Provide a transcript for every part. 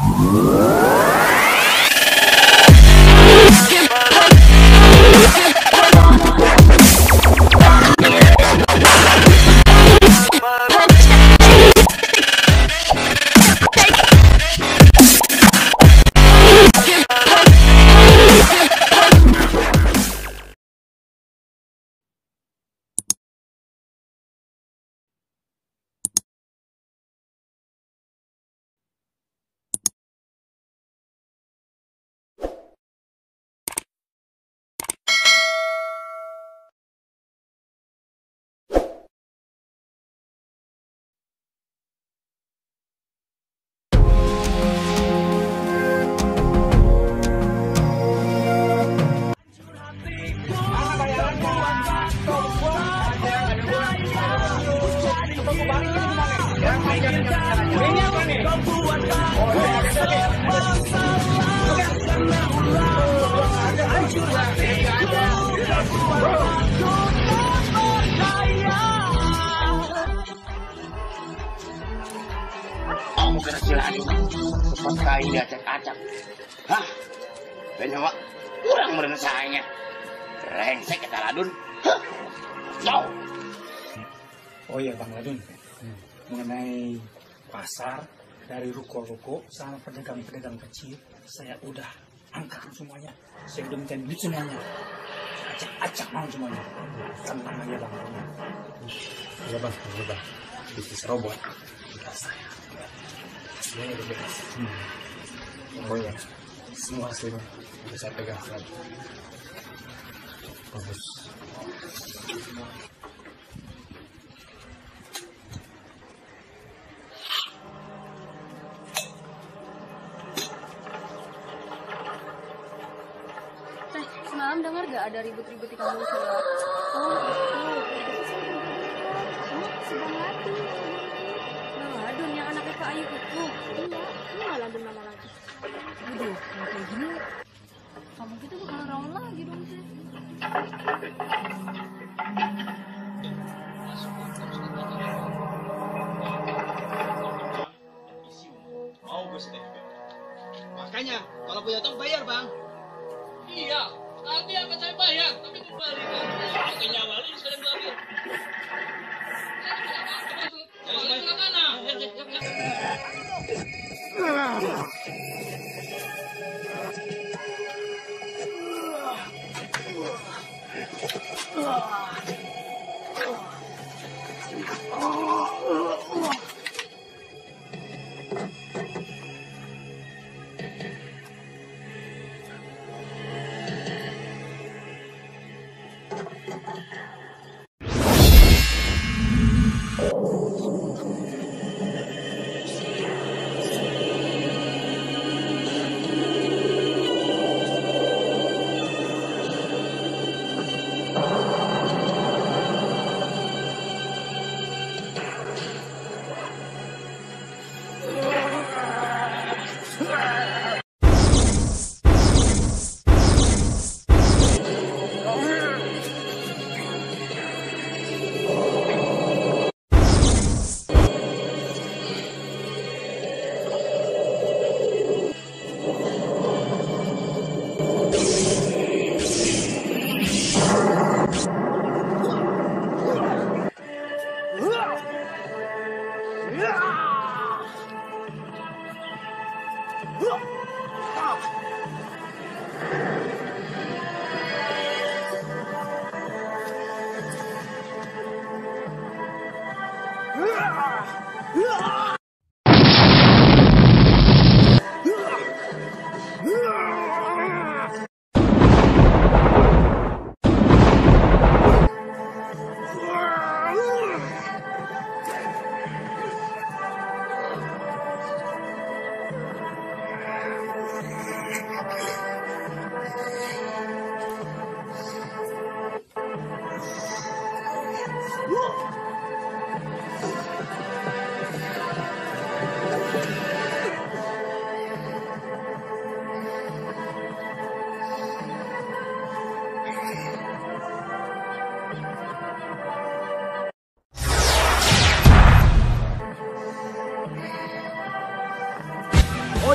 Kamu kena silani, cepat kain diacak-acak. Hah? Benyawa kurang merenesanya. Rengsek kata Ladun. Hah? Jauh. Oh iya Bang Ladun, mengenai pasar dari ruko-ruko sama pedagang-pedagang kecil, saya udah angkat semuanya. Saya udah minta duit semuanya. Acak-acak mau semuanya. Tenang aja Bang. Iya Bang, bisnis robot. Kita saya. Semuanya udah beres. Oh iya, semua hasilnya udah saya pegang lagi. Bagus. Semalam dengar gak ada ribut-ribut di kampung sebelah? Oh, itu sedang mati. Nah, Ladun yang anaknya Kak Ayu itu. Iya, ini gak Ladun nama lagi. Aduh, kalau kayak gini, kampung kita bakal rawan lagi dong, Teh. Mau gue sedih juga. Makanya, kalau punya utang bayar bang. Iya, nanti akan saya bayar, tapi kembali kan. Pakai nyawa lu sekalian gue ambil. Balik ke mana?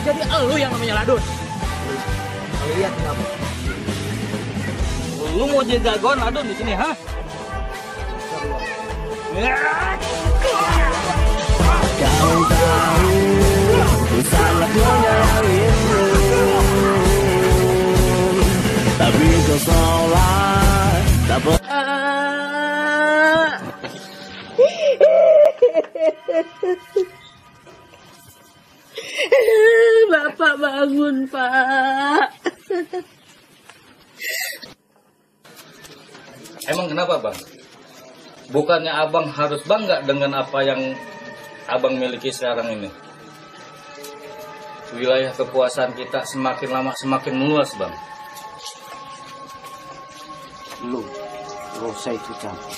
jadi elu yang namanya Ladun. Lihat kenapa? Lu mau jadi jagoan Ladun di sini, ha? Kau tahu ku sangat menyayangimu, tapi kau seolah tak Bapak bangun, Pak. Emang kenapa, Bang? Bukannya Abang harus bangga dengan apa yang Abang miliki sekarang ini? Wilayah kekuasaan kita semakin lama semakin meluas, Bang. Lu, gak usah ikut campur.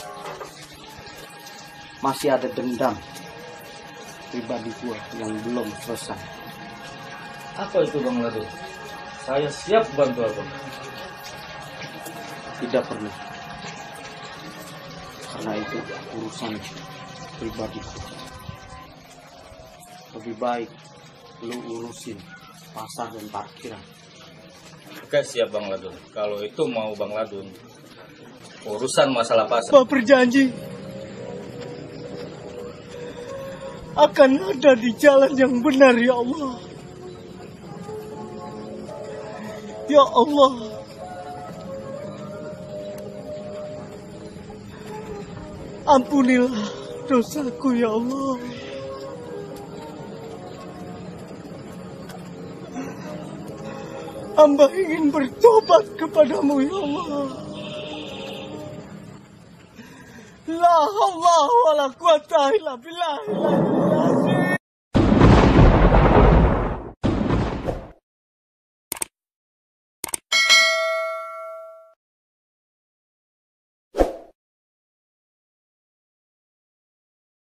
Masih ada dendam pribadi gua yang belum selesai. Apa itu, Bang Ladun? Saya siap bantu Abang. Tidak perlu. Karena itu urusan pribadi. Lebih baik lu urusin pasar dan parkiran. Oke, siap Bang Ladun. Kalau itu mau Bang Ladun, urusan masalah pasar. Bapak berjanji akan ada di jalan yang benar, ya Allah. Ya Allah, ampunilah dosaku, ya Allah. Hamba ingin bertobat kepadamu, ya Allah. La haula wala quwata illa billah.